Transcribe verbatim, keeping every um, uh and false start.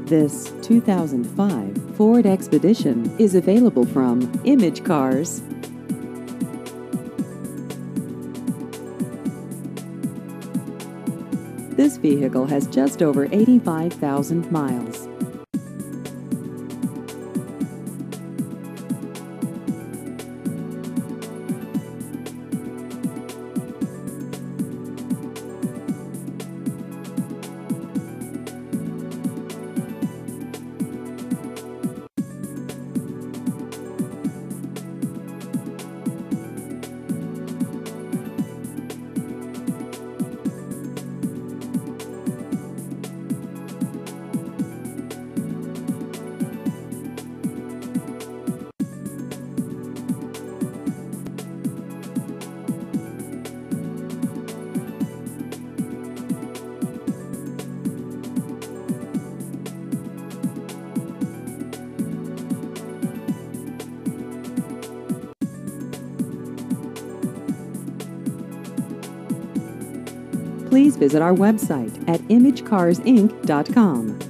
This two thousand five Ford Expedition is available from Image Cars. This vehicle has just over eighty-five thousand miles. Please visit our website at image cars inc dot com.